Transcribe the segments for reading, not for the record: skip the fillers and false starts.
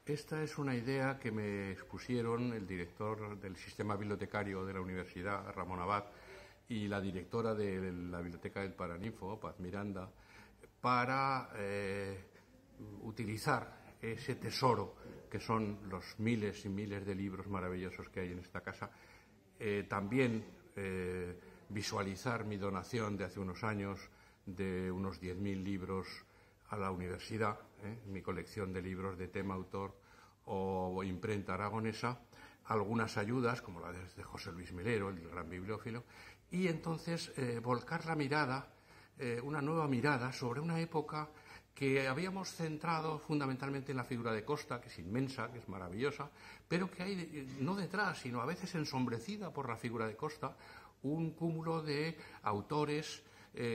Esta es una idea que me expusieron el director del sistema bibliotecario de la universidad, Ramón Abad, y la directora de la Biblioteca del Paraninfo, Paz Miranda, para utilizar ese tesoro que son los miles y miles de libros maravillosos que hay en esta casa. También visualizar mi donación de hace unos años de unos 10.000 libros a la universidad, mi colección de libros de tema, autor o imprenta aragonesa, algunas ayudas, como la de José Luis Melero, el gran bibliófilo, y entonces volcar la mirada, una nueva mirada sobre una época que habíamos centrado fundamentalmente en la figura de Costa, que es inmensa, que es maravillosa, pero que hay, no detrás, sino a veces ensombrecida por la figura de Costa, un cúmulo de autores,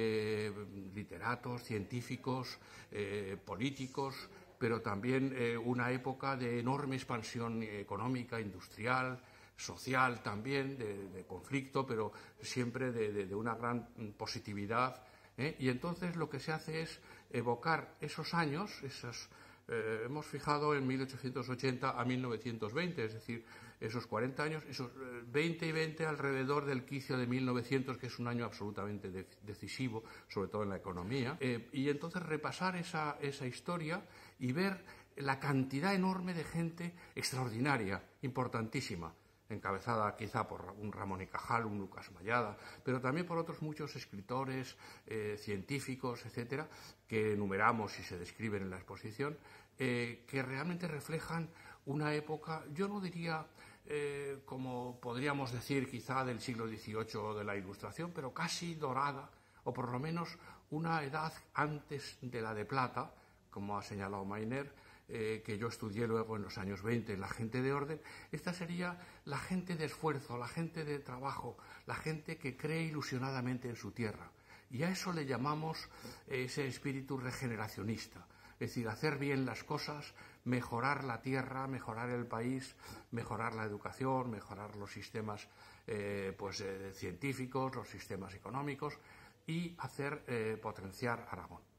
literatos, científicos, políticos, pero también una época de enorme expansión económica, industrial, social también, de conflicto, pero siempre de una gran positividad. Y entonces lo que se hace es evocar esos años, hemos fijado en 1880 a 1920, es decir, esos 40 años, esos 20 y 20 alrededor del quicio de 1900, que es un año absolutamente decisivo, sobre todo en la economía, y entonces repasar esa historia y ver la cantidad enorme de gente extraordinaria, importantísima, encabezada quizá por un Ramón y Cajal, un Lucas Mayada, pero también por otros muchos escritores, científicos, etcétera, que enumeramos y se describen en la exposición, que realmente reflejan una época, yo no diría como podríamos decir quizá del siglo XVIII o de la Ilustración, pero casi dorada, o por lo menos una edad antes de la de plata, como ha señalado Mainer, que yo estudié luego en los años 20, la gente de orden. Esta sería la gente de esfuerzo, la gente de trabajo, la gente que cree ilusionadamente en su tierra. Y a eso le llamamos ese espíritu regeneracionista, es decir, hacer bien las cosas, mejorar la tierra, mejorar el país, mejorar la educación, mejorar los sistemas científicos, los sistemas económicos y hacer potenciar Aragón.